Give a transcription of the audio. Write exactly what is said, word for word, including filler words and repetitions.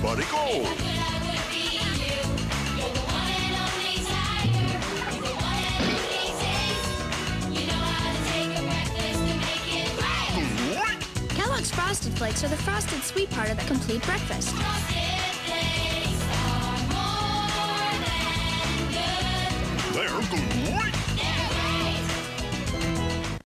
everybody go. Kellogg's Frosted Flakes are the frosted sweet part of the complete breakfast.